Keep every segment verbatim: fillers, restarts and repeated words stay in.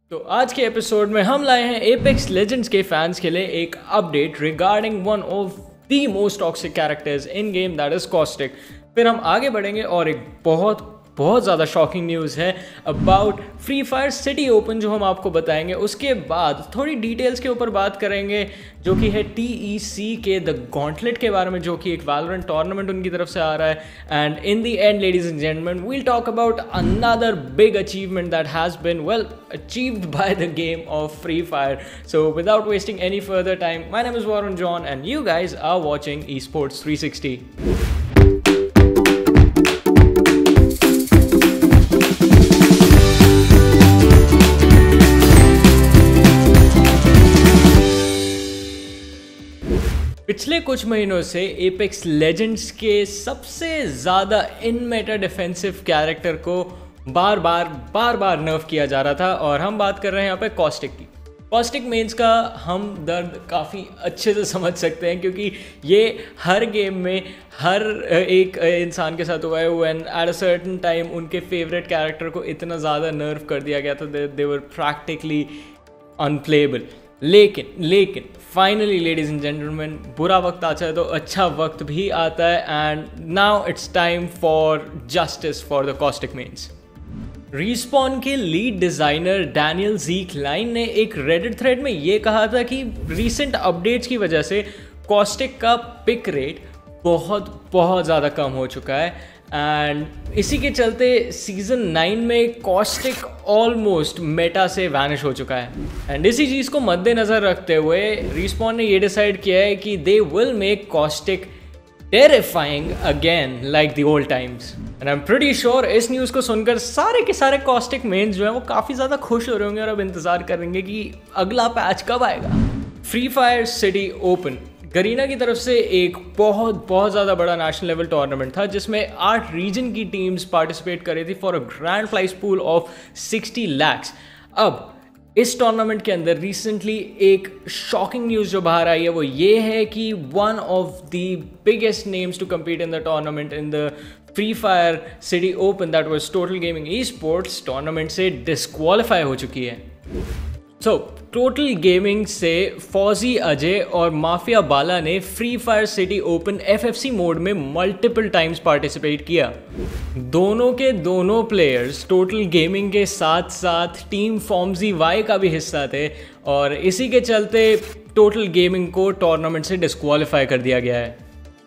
तो आज के एपिसोड में हम लाए हैं एपेक्स लेजेंड्स के फैंस के लिए एक update regarding one of the most toxic characters in game, that is Caustic. फिर हम आगे बढ़ेंगे और एक बहुत बहुत ज़्यादा शॉकिंग न्यूज़ है about Free Fire City Open जो हम आपको बताएंगे। उसके बाद थोड़ी डिटेल्स के ऊपर बात करेंगे जो कि है टी ई सी के द गॉन्टलेट के बारे में, जो कि एक वैलोरेंट टूर्नामेंट उनकी तरफ से आ रहा है। And in the end ladies and gentleman, we'll talk about another big achievement that has been well achieved by the game of Free Fire. So without wasting any further time, my name is Warren John and you guys are watching Esports three sixty. पिछले कुछ महीनों से apex legends के सबसे ज़्यादा इन Meta defensive character को बार बार बार बार नर्फ किया जा रहा था, और हम बात कर रहे हैं यहाँ पे कॉस्टिक की। कॉस्टिक मेंस का हम दर्द काफ़ी अच्छे से समझ सकते हैं क्योंकि ये हर गेम में हर एक इंसान के साथ हुआ है। When at a certain time उनके फेवरेट कैरेक्टर को इतना ज़्यादा नर्फ कर दिया गया था, दे वर प्रैक्टिकली अनप्लेएबल। लेकिन लेकिन फाइनली लेडीज एंड जेंटलमैन, बुरा वक्त आता है तो अच्छा वक्त भी आता है, and now it's time for justice for the Caustic mains. Respawn के lead designer Daniel Z Klein ने एक रेडिट थ्रेड में ये कहा था कि रीसेंट अपडेट्स की वजह से कॉस्टिक का पिक रेट बहुत बहुत ज़्यादा कम हो चुका है, एंड इसी के चलते सीज़न नाइन में कॉस्टिक ऑलमोस्ट मेटा से वैनिश हो चुका है। एंड इसी चीज़ को मद्देनज़र रखते हुए रिस्पॉन ने ये डिसाइड किया है कि they will make Caustic terrifying again like the old times. And I am pretty sure इस न्यूज़ को सुनकर सारे के सारे कॉस्टिक मेन्स जो हैं वो काफ़ी ज़्यादा खुश हो रहे होंगे और अब इंतज़ार करेंगे कि अगला पैच कब आएगा। Free Fire City Open Garena की तरफ से एक बहुत बहुत ज़्यादा बड़ा नेशनल लेवल टूर्नामेंट था जिसमें आठ रीजन की टीम्स पार्टिसिपेट कर रही थी for a grand prize pool of sixty lakhs. अब इस टूर्नामेंट के अंदर रिसेंटली एक शॉकिंग न्यूज़ जो बाहर आई है वो ये है कि one of the biggest names to compete in the tournament in the Free Fire City Open, that was Total Gaming esports, tournament से डिस्क्वालीफाई हो चुकी है। सो टोटल गेमिंग से फौजी अजय और माफिया बाला ने Free Fire City Open F F C mode में multiple times participate किया। दोनों के दोनों प्लेयर्स टोटल गेमिंग के साथ साथ टीम फॉर्मजी वाई का भी हिस्सा थे, और इसी के चलते टोटल गेमिंग को टूर्नामेंट से डिस्क्वालीफाई कर दिया गया है।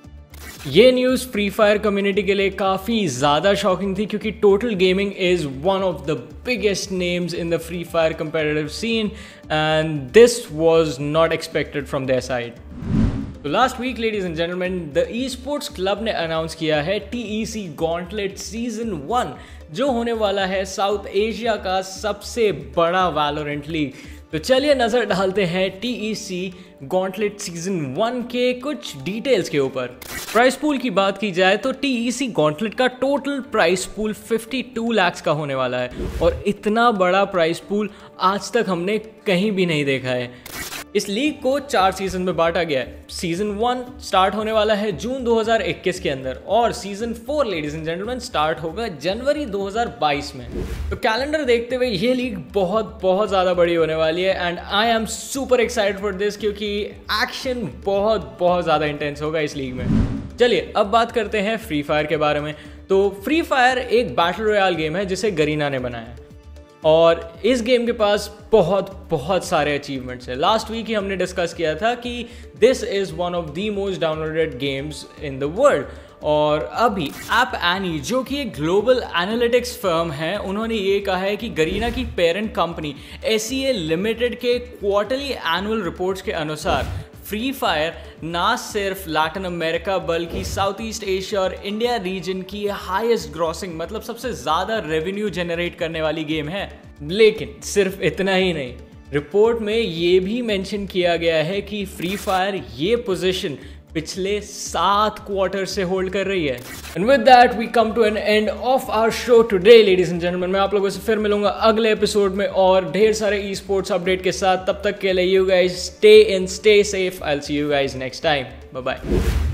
ये न्यूज़ फ्री फायर कम्युनिटी के लिए काफ़ी ज़्यादा शॉकिंग थी क्योंकि Total Gaming is one of the biggest names in the Free Fire competitive scene, and this was not expected from their side. तो last week ladies and gentleman, the esports club ने announce किया है T E C Gauntlet season one, जो होने वाला है south Asia का सबसे बड़ा वैलोरेंट लीग। तो चलिए नज़र डालते हैं T E C Gauntlet season one के कुछ डिटेल्स के ऊपर। प्राइस पूल की बात की जाए तो टी ई सी गॉन्टलेट का टोटल प्राइस पूल बावन लाख का होने वाला है, और इतना बड़ा प्राइस पूल आज तक हमने कहीं भी नहीं देखा है। इस लीग को चार सीजन में बांटा गया है। सीजन वन स्टार्ट होने वाला है जून दो हज़ार इक्कीस के अंदर, और season four ladies and gentleman start होगा जनवरी दो हज़ार बाईस में। तो कैलेंडर देखते हुए ये लीग बहुत बहुत ज़्यादा बड़ी होने वाली है, and I am super excited for this क्योंकि एक्शन बहुत बहुत ज़्यादा इंटेंस होगा इस लीग में। चलिए अब बात करते हैं फ्री फायर के बारे में। तो फ्री फायर एक बैटल रॉयल गेम है जिसे गरीना ने बनाया है, और इस गेम के पास बहुत बहुत सारे अचीवमेंट्स हैं। लास्ट वीक ही हमने डिस्कस किया था कि this is one of the most downloaded games in the world, और अभी ऐप एनी जो कि एक ग्लोबल एनालिटिक्स फर्म है, उन्होंने ये कहा है कि गरीना की parent company S E A limited के क्वार्टरली एनुअल रिपोर्ट्स के अनुसार फ्री फायर ना सिर्फ लैटिन अमेरिका बल्कि साउथ ईस्ट एशिया और इंडिया रीजन की हाईएस्ट ग्रॉसिंग, मतलब सबसे ज़्यादा रेवेन्यू जनरेट करने वाली गेम है। लेकिन सिर्फ इतना ही नहीं, रिपोर्ट में ये भी मेंशन किया गया है कि फ्री फायर ये पोजीशन पिछले सात क्वार्टर से होल्ड कर रही है। And with that we come to an end of our show today ladies and gentleman. मैं आप लोगों से फिर मिलूंगा अगले एपिसोड में और ढेर सारे ई स्पोर्ट्स अपडेट के साथ। तब तक के लिए you guys stay in, stay safe. I will see you guys next time. Bye bye.